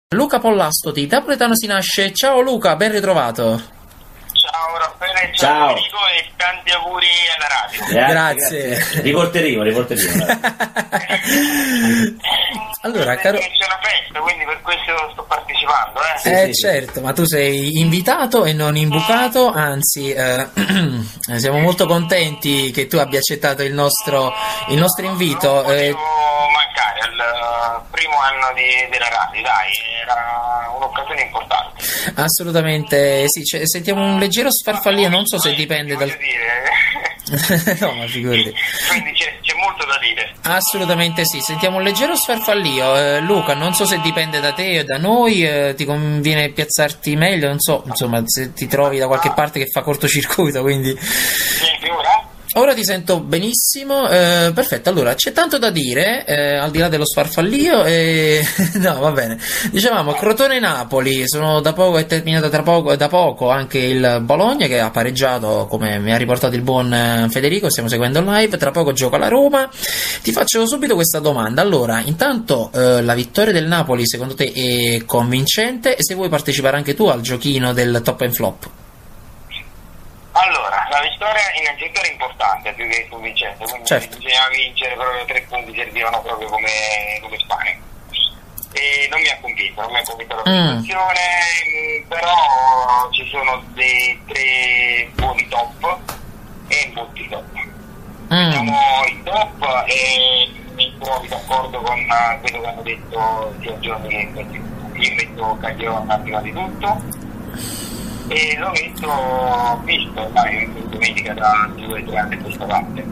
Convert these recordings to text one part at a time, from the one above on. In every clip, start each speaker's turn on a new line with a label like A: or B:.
A: Luca Pollasto di Napoletano si nasce. Ciao Luca, ben ritrovato.
B: Ciao Raffaele,
C: ciao
B: Enrico e tanti auguri alla radio.
A: Grazie.
C: Riporteremo.
A: Allora, caro...
B: C'è una festa, quindi per questo sto partecipando.
A: Sì, certo, ma tu sei invitato e non imbucato, anzi siamo molto contenti che tu abbia accettato il nostro invito.
B: Non potevo mancare al primo anno della radio, dai, era un'occasione importante.
A: Assolutamente sì, sentiamo un leggero sfarfallio, non so se dipende dal... No, ma figurati.
B: Quindi c'è molto da dire.
A: Assolutamente sì, sentiamo un leggero sfarfallio. Luca, non so se dipende da te o da noi, ti conviene piazzarti meglio, non so, insomma, se ti trovi da qualche parte che fa cortocircuito, quindi...
B: Senti ora?
A: Ora ti sento benissimo, perfetto. Allora, c'è tanto da dire, al di là dello sfarfallio, no, va bene. Dicevamo, Crotone-Napoli, è terminato da poco anche il Bologna che ha pareggiato, come mi ha riportato il buon Federico, stiamo seguendo il live, tra poco gioca la Roma. Ti faccio subito questa domanda. Allora, intanto, la vittoria del Napoli secondo te è convincente, e se vuoi partecipare anche tu al giochino del top and flop?
B: Allora, la vittoria innanzitutto era importante, più che convincente, quindi
A: certo,
B: bisognava vincere, proprio 3 punti servivano proprio come Spagna. E non mi ha convinto la prestazione, però ci sono dei 3 buoni top e molti top. Diciamo i top, e mi trovo d'accordo con quello che hanno detto sia Giorni che io metto Caglione prima di tutto. E l'ho visto ormai domenica da 2 o 3 anni a questa parte.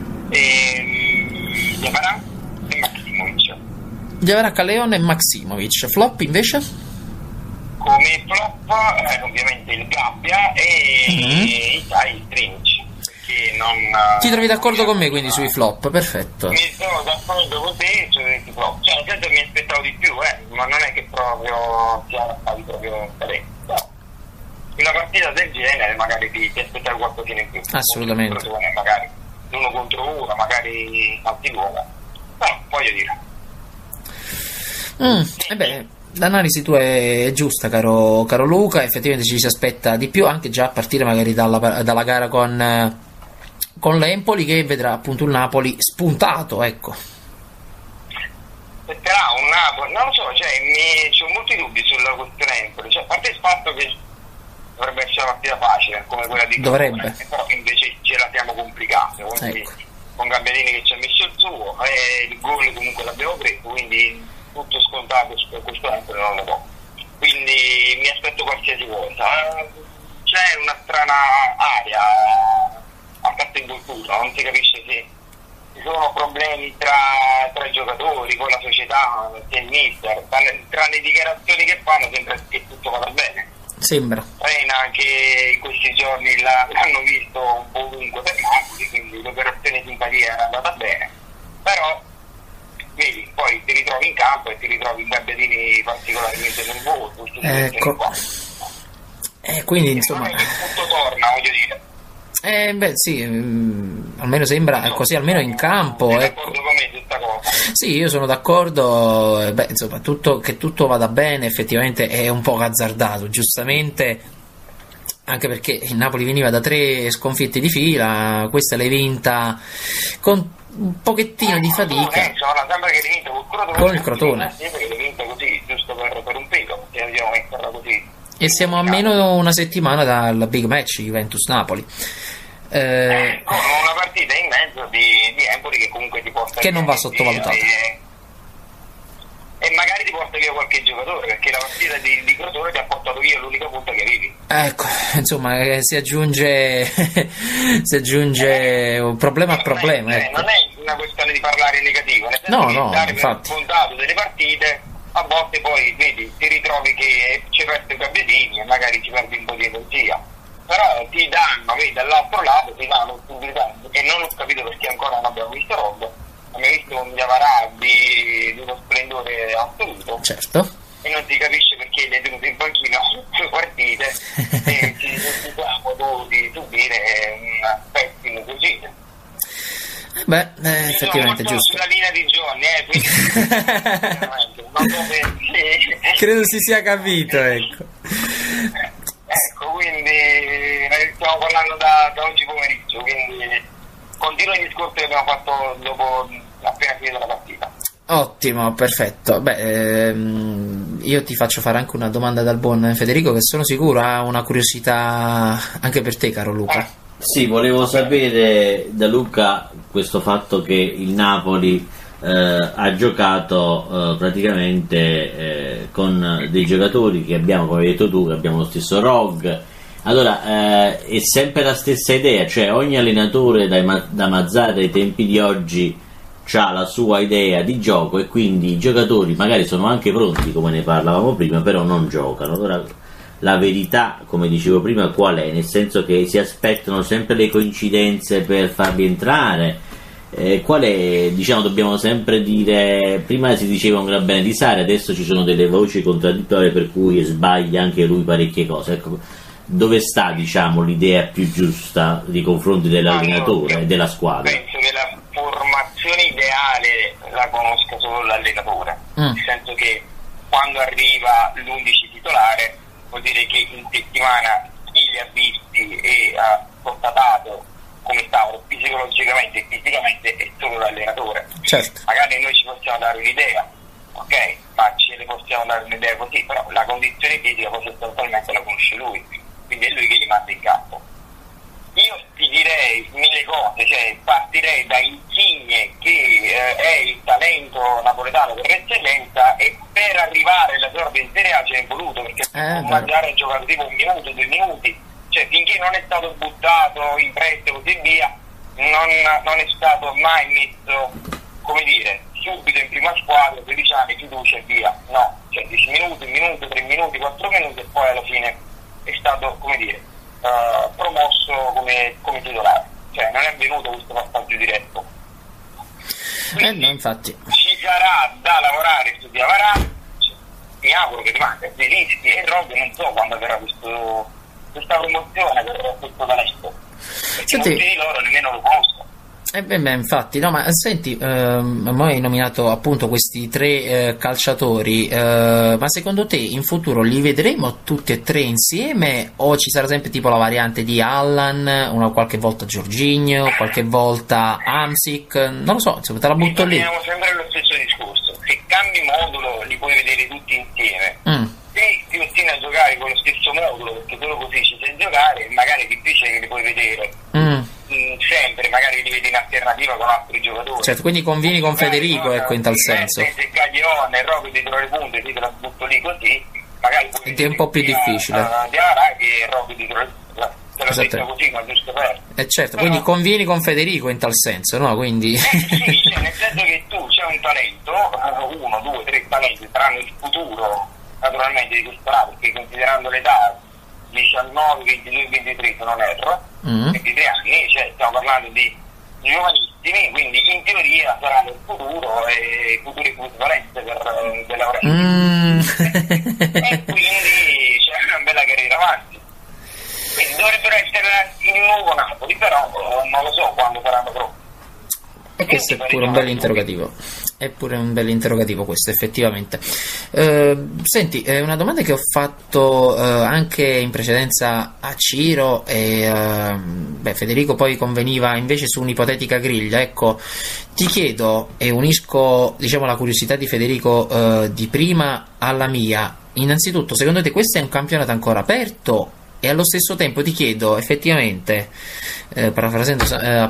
B: Diavarà e Maximovic.
A: Diavarà, Callejon e Maximovic. Flop invece?
B: Come flop ovviamente il Gabbia e il Trinic.
A: Ti trovi d'accordo con me quindi sui flop? Perfetto.
B: Mi sono d'accordo con te sui flop. Cioè, nel senso mi aspettavo di più, ma non è che proprio siamo stati proprio parenti. In una partita del genere magari ti aspettare qualcosina in più.
A: Assolutamente.
B: Magari 1 contro 1, magari tanti gol. Però voglio dire.
A: L'analisi tua è giusta, caro Luca. Effettivamente ci si aspetta di più, anche già a partire magari dalla gara con l'Empoli, che vedrà appunto il Napoli spuntato, ecco.
B: Aspetterà un Napoli, non lo so, c'ho molti dubbi sulla questione Empoli. Cioè, a parte il fatto che dovrebbe essere una partita facile come quella di
A: Dovrebbe.
B: però invece ce la siamo complicata, quindi
A: ecco,
B: con Gabbiadini che ci ha messo il suo e il gol comunque l'abbiamo preso, quindi tutto scontato per questo tempo non lo so, quindi mi aspetto qualsiasi cosa. C'è una strana aria a parte in cultura, non si capisce se ci sono problemi tra i giocatori, con la società, il mister, tra le dichiarazioni che fanno sembra che tutto vada bene.
A: Sembra.
B: Anche in questi giorni l'hanno visto un po' ovunque per Napoli, quindi l'operazione simpatia è andata bene, però vedi, poi ti ritrovi in campo e ti ritrovi in Gabbiadini particolarmente nervoso,
A: ecco. Quindi insomma
B: tutto torna, voglio dire.
A: Sì, almeno sembra così, almeno in campo.
B: Sei
A: ecco.
B: d'accordo con me su questa cosa?
A: Sì, io sono d'accordo. Insomma, che tutto vada bene effettivamente è un po' azzardato, giustamente, anche perché il Napoli veniva da 3 sconfitte di fila, questa l'hai vinta con un pochettino di fatica.
B: Sembra che l'hai vinta
A: con il Crotone.
B: Sembra che l'hai vinta così, giusto per un pelo, se dobbiamo metterla così.
A: E siamo a meno una settimana dal big match Juventus-Napoli.
B: Con una partita in mezzo di Empoli che comunque ti porta
A: che non va sottovalutata.
B: E magari ti porta via qualche giocatore, perché la partita di Crotone ti ha portato via l'unica punta che avevi.
A: Ecco, insomma, si aggiunge un problema a problema. Ecco.
B: Non è una questione di parlare in negativo, nel senso
A: no, infatti.
B: Per scontato delle partite, a volte poi vedi, ti ritrovi che ci perdi i Gabbiadini e magari ci perdi un po' di energia. Però ti danno, vedi, dall'altro lato ti danno possibilità, e non ho capito perché ancora non abbiamo visto roba. Abbiamo visto un Diavarà di uno splendore assoluto.
A: Certo.
B: E non si capisce perché è tenuto in panchina 2 partite e ci siamo dovuti subire un pessimo così.
A: Effettivamente giusto.
B: Sulla linea di Johnny, quindi non so se
A: Credo si sia capito, ecco.
B: Ecco, quindi stiamo parlando da oggi pomeriggio, quindi continuo il discorso che abbiamo fatto dopo appena finita la partita.
A: Ottimo, perfetto. Beh, io ti faccio fare anche una domanda dal buon Federico, che sono sicuro ha una curiosità anche per te, caro Luca.
C: Sì, volevo sapere da Luca questo fatto che il Napoli ha giocato praticamente con dei giocatori che abbiamo, come hai detto tu, che abbiamo lo stesso ROG. Allora, è sempre la stessa idea, cioè ogni allenatore da Mazzarri ai tempi di oggi ha la sua idea di gioco e quindi i giocatori magari sono anche pronti, come ne parlavamo prima, però non giocano. Allora la verità, come dicevo prima, qual è? Nel senso che si aspettano sempre le coincidenze per farli entrare. Qual è, diciamo, dobbiamo sempre dire, prima si diceva un gran bene di Sarri, adesso ci sono delle voci contraddittorie per cui sbaglia anche lui parecchie cose. Ecco, dove sta, diciamo, l'idea più giusta nei confronti dell'allenatore e della squadra?
B: Penso che la formazione ideale la conosca solo l'allenatore, nel senso che quando arriva l'11 titolare vuol dire che in settimana chi li ha visti e ha constatato come stavano psicologicamente e fisicamente è solo l'allenatore.
A: Certo.
B: Magari noi ci possiamo dare un'idea, ok, ma ce ne possiamo dare un'idea così, però la condizione fisica poi sostanzialmente la conosce lui, quindi è lui che li manda in campo. Io ti direi mille cose, cioè partirei da Insigne che è il talento napoletano per eccellenza, e per arrivare alla sorte in Serie A ci è voluto, perché Mazzarri ha giocato tipo 1 minuto, 2 minuti, cioè finché non è stato buttato in prestito e così via non è stato mai messo, come dire, subito in prima squadra, 16 anni, fiducia e via, no, cioè 10 minuti, 1 minuto, 3 minuti, 4 minuti e poi alla fine è stato, come dire, promosso come titolare, cioè non è avvenuto questo passaggio diretto. Quindi,
A: no, infatti
B: ci sarà da lavorare su di Avarà, mi auguro che rimanga Zelinski e Rob, non so quando avverrà questa promozione per questo talento, perché molti di loro nemmeno lo conoscono.
A: Infatti, no, ma senti, mo hai nominato appunto questi 3 calciatori, ma secondo te in futuro li vedremo tutti e 3 insieme, o ci sarà sempre tipo la variante di Allan, qualche volta Jorginho, qualche volta Hamsik, non lo so, insomma, te la butto lì.
B: Abbiamo sempre lo stesso discorso, se cambi modulo li puoi vedere tutti insieme. Se ti ostini a giocare con lo stesso modulo, perché solo così ci sai giocare, magari è difficile che li puoi vedere sempre, magari li vedi in alternativa con altri giocatori.
A: Certo, quindi convieni con Federico, ecco, in tal senso.
B: Se Caglione e Robby dietro le punte, ti te la butto lì così, magari
A: ed è un po' più difficile.
B: Di Avarà che Robby dietro le punte, te l'ho detto così, ma giusto per.
A: Certo, però, quindi convieni con Federico in tal senso, no? Quindi.
B: Sì, cioè, nel senso che tu c'è un talento, 1, 2, 3 talenti, saranno il futuro naturalmente di questo lato, perché considerando l'età 19, 22, 23 se non erro, 23 anni, cioè stiamo parlando di giovanissimi, quindi in teoria saranno il futuro e futuri equivalenze per lavorare. E quindi c'è una bella carriera avanti. Quindi dovrebbero essere il nuovo Napoli, però non lo so quando saranno pronti.
A: E questo è pure un bel interrogativo. È pure un bel interrogativo questo, effettivamente. Senti, una domanda che ho fatto anche in precedenza a Ciro e Federico poi conveniva invece su un'ipotetica griglia. Ecco, ti chiedo e unisco, diciamo, la curiosità di Federico di prima alla mia. Innanzitutto, secondo te questo è un campionato ancora aperto? E allo stesso tempo ti chiedo effettivamente, parafrasando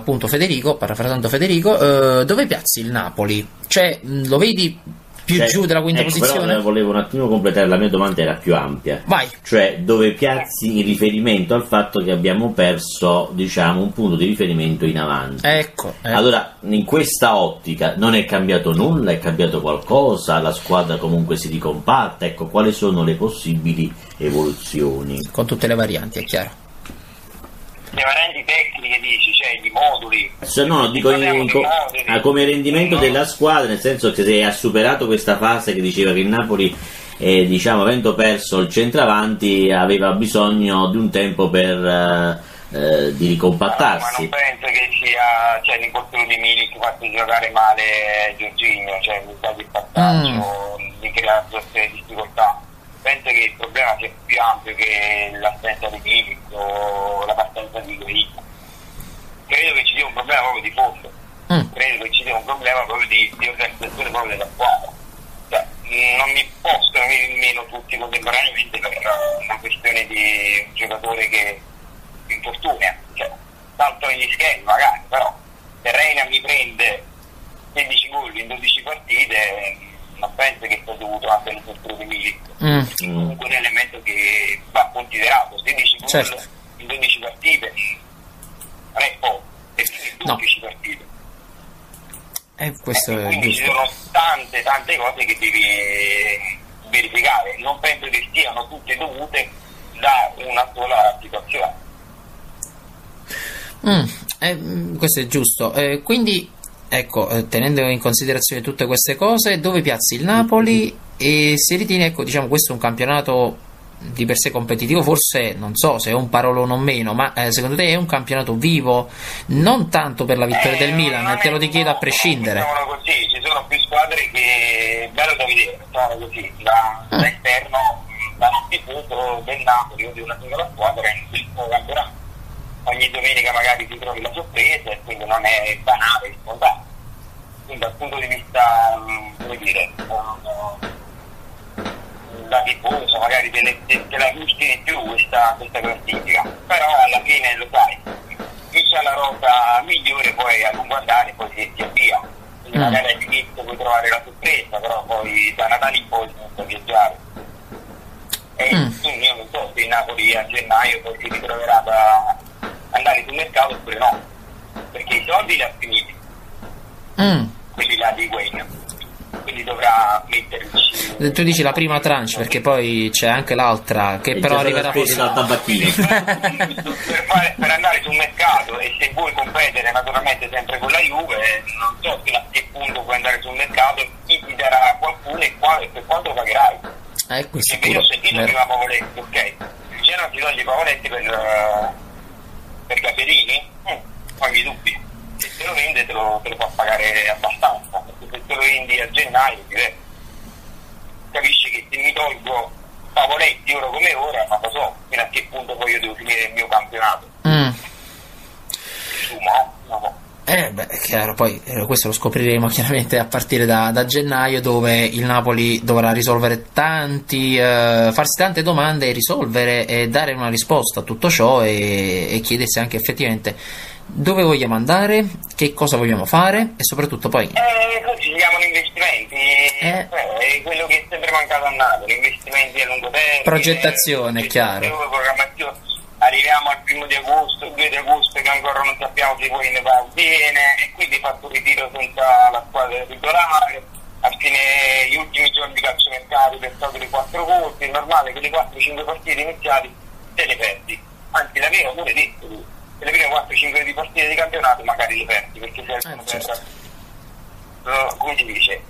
A: Federico, dove piazzi il Napoli? Cioè, lo vedi più giù della quinta posizione?
C: Però volevo un attimo completare, la mia domanda era più ampia.
A: Vai.
C: Cioè, dove piazzi in riferimento al fatto che abbiamo perso, diciamo, un punto di riferimento in avanti.
A: Ecco.
C: Allora, in questa ottica non è cambiato nulla, è cambiato qualcosa, la squadra comunque si ricompatta, ecco, quali sono le possibili evoluzioni?
A: Con tutte le varianti, è chiaro.
B: Le varianti tecniche dici, cioè i moduli.
C: No, dico come rendimento della squadra, nel senso che se ha superato questa fase che diceva che il Napoli, diciamo, avendo perso il centravanti, aveva bisogno di un tempo per di ricompattarsi.
B: Ma non penso che sia, cioè, l'infortunio di Milik fatto giocare male Jorginho, cioè mi sa di passaggio, di creare grosse difficoltà. sia più ampio che l'assenza di Milik o la partenza di Higuaín. Credo che ci sia un problema proprio di fondo, credo che ci sia un problema proprio di organizzazione proprio della squadra. Cioè, non mi possono nemmeno tutti contemporaneamente per una questione di un giocatore che infortuna, cioè, tanto negli schemi magari, però se Reina mi prende 16 gol in 12 partite, non penso che sia dovuto anche all'infortunio di Milik. Comunque un elemento che va considerato. 16 gol
A: certo.
B: in 12 partite non è poco, e quindi 12 partite.
A: Questo è
B: quindi
A: giusto.
B: ci sono tante cose che devi verificare. Non penso che siano tutte dovute da una sola situazione.
A: Questo è giusto. Quindi, ecco, tenendo in considerazione tutte queste cose, dove piazzi il Napoli e si ritiene, ecco, diciamo, questo è un campionato di per sé competitivo, forse non so se è un parolone o meno, ma secondo te è un campionato vivo? Non tanto per la vittoria del Milan, te lo chiedo a prescindere.
B: Così, ci sono più squadre che è bello da vedere, così, da esterno, da tifoso del Napoli o di una singola squadra è un bellissimo campionato. Ogni domenica magari ti trovi la sorpresa e quindi non è banale, spontaneo. Quindi dal punto di vista, come dire, da tifoso magari te la gusti di più questa classifica, però alla fine lo sai, chi c'ha la rosa migliore poi a lungo andare poi si avvia, quindi magari all'inizio puoi trovare la sorpresa, però poi da Natale in poi si inizia a viaggiare. E quindi io non so se il Napoli a gennaio poi si ritroverà da andare sul mercato oppure no, perché i soldi li ha finiti, quelli là di Higuaín, quindi dovrà metterci.
A: Tu dici la prima tranche, perché poi c'è anche l'altra che però arriverà forse
C: dal tabacchino.
B: per andare sul mercato, e se vuoi competere naturalmente sempre con la Juve, non so fino a che punto puoi andare sul mercato, chi ti darà qualcuno e per quanto pagherai.
A: Questo
B: Perché io ho sentito prima Pavoletti, ok, il Genoa ti toglie Pavoletti per Gaberini, ogni dubbio, se te lo vende te lo fa pagare abbastanza, perché se te lo vendi a gennaio capisci che se mi tolgo Pavoletti ora come ora, non lo so fino a che punto poi io devo finire il mio campionato.
A: È chiaro, poi questo lo scopriremo chiaramente a partire da gennaio, dove il Napoli dovrà risolvere farsi tante domande e risolvere e dare una risposta a tutto ciò e chiedersi anche effettivamente dove vogliamo andare, che cosa vogliamo fare e soprattutto poi
B: così si chiamano investimenti, quello che è sempre mancato a Napoli, investimenti a lungo termine,
A: progettazione, chiaro.
B: Programmazione. Arriviamo al 1 di agosto, 2 di agosto che ancora non sappiamo se poi ne va bene, e quindi fatto un ritiro senza la squadra titolare, a fine gli ultimi giorni di calciomercato per stato di 4 colpi, è normale che le 4-5 partite iniziali te le perdi, anzi l'avevo pure detto tu, che le prime 4-5 di partite di campionato magari le perdi, perché servono per, come si dice,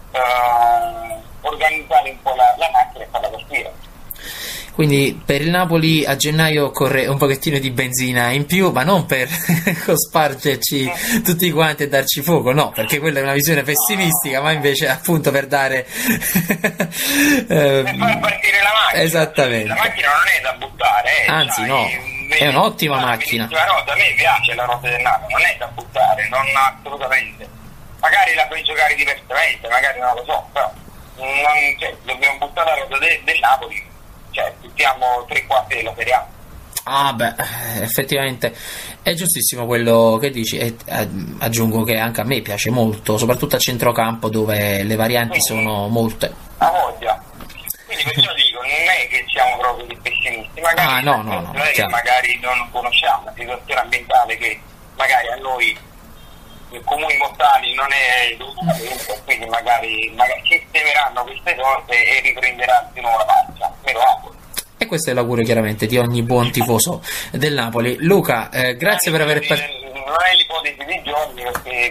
B: organizzare un po' la macchina e fare la partita.
A: Quindi per il Napoli a gennaio occorre un pochettino di benzina in più, ma non per cospargerci tutti quanti e darci fuoco, no, perché quella è una visione pessimistica, ma invece appunto per dare
B: per far partire la macchina.
A: Esattamente.
B: La macchina non è da buttare,
A: anzi no, è un'ottima macchina.
B: A me piace la rosa del Napoli, non è da buttare, non assolutamente. Magari la puoi giocare diversamente, magari non lo so, però dobbiamo buttare la rosa del Napoli. Cioè, buttiamo 3/4 della Serie A.
A: Effettivamente è giustissimo quello che dici, e aggiungo che anche a me piace molto, soprattutto a centrocampo dove le varianti sono molte.
B: A voglia. Quindi perciò dico, non è che siamo proprio dei pessimisti, magari
A: no,
B: che magari non conosciamo la situazione ambientale che magari a noi comuni mortali non è dovuto, quindi magari sistemeranno queste cose e riprenderanno di nuovo la marcia, me lo auguro.
A: E questo è l'augurio chiaramente di ogni buon tifoso del Napoli. Luca, grazie per aver
B: non è l'ipotesi di Giorni, perché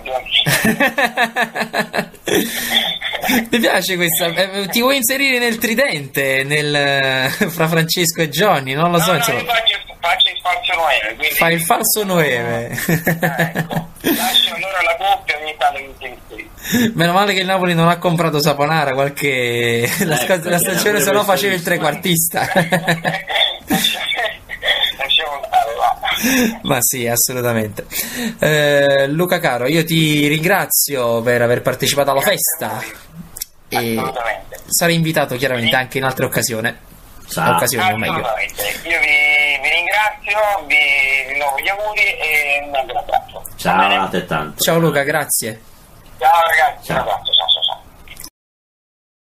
B: penso che Giorni
A: mi piace questa, ti vuoi inserire nel tridente fra Francesco e Johnny? Non lo so, insomma.
B: Io faccio il falso Noeve, quindi
A: fai il falso Noeve.
B: Ecco, lascio allora la coppia, ogni tanto mi inserisco.
A: Meno male che il Napoli non ha comprato Saponara la stagione, se no faceva il trequartista. Ma sì, assolutamente. Luca caro, io ti ringrazio per aver partecipato alla festa e sarai invitato chiaramente anche in altre occasioni. Occasioni, o meglio.
B: Io vi ringrazio, vi rinnovo gli auguri e un grande abbraccio.
C: Ciao a te tanto.
A: Ciao Luca, grazie.
B: Ciao ragazzi,
C: Ciao.
B: un abbraccio.